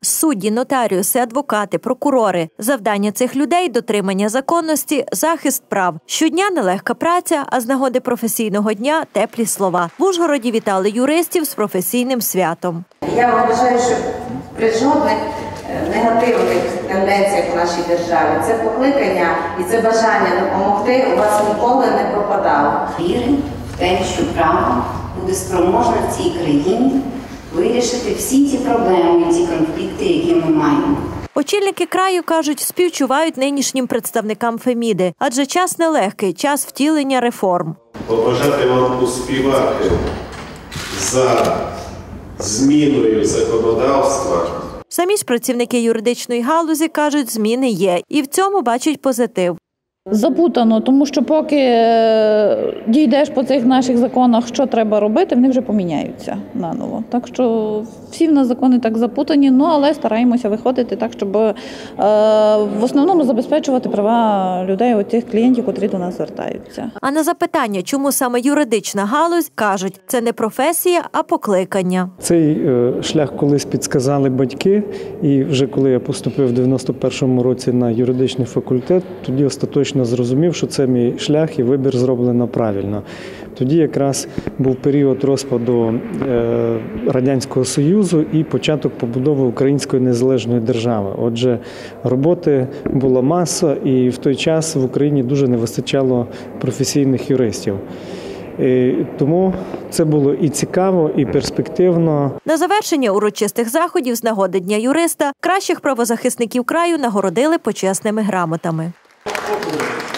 Судді, нотаріуси, адвокати, прокурори. Завдання цих людей – дотримання законності, захист прав. Щодня нелегка праця, а з нагоди професійного дня – теплі слова. В Ужгороді вітали юристів з професійним святом. Я вважаю, що при жодних негативних тенденціях в нашій державі це покликання і це бажання допомогти у вас ніколи не пропадало. Віримо в те, що право буде спроможне в цій країні вирішити всі ті проблеми і ті конфлікти, які ми маємо. Очільники краю, кажуть, співчувають нинішнім представникам Феміди, адже час нелегкий, час втілення реформ. Побажати вам успівати за зміною законодавства. Самі ж працівники юридичної галузі кажуть, зміни є, і в цьому бачать позитив. Запутано, тому що поки дійдеш по цих наших законах, що треба робити, вони вже поміняються наново. Так що всі в нас закони так запутані, але стараємося виходити так, щоб в основному забезпечувати права людей, оцих клієнтів, котрі до нас звертаються. А на запитання, чому саме юридична галузь, кажуть, це не професія, а покликання. Цей шлях колись підсказали батьки, і вже коли я поступив в 91-му році на юридичний факультет, тоді остаточно зрозумів, що це мій шлях і вибір зроблено правильно. Тоді якраз був період розпаду Радянського Союзу і початок побудови української незалежної держави. Отже, роботи була маса, і в той час в Україні дуже не вистачало професійних юристів. Тому це було і цікаво, і перспективно. На завершення урочистих заходів з нагоди Дня юриста кращих правозахисників краю нагородили почесними грамотами.